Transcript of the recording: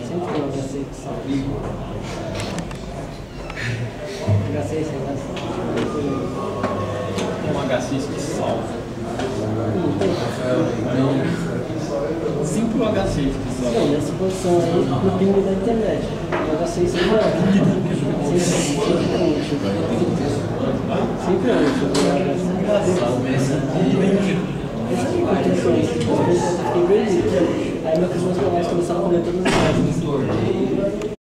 Sempre tem um H6 que salva. H6, Um H6 que salva. não tem. Não. Sempre o H6 que salva. Não, nessa posição aí, no ping da internet. O H6 sempre é útil. Sempre é útil. Engraçado, mas esse aqui. Essa é a intenção. Às vezes eu fiquei perdido. Aí meus irmãos começaram a comer todas as coisas.